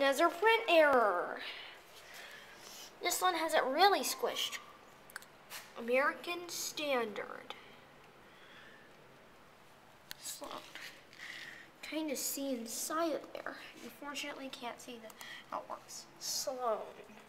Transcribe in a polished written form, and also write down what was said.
another print error. This one has it really squished. American Standard. Sloan. Trying to see inside of there. Unfortunately, can't see how it works. Sloan.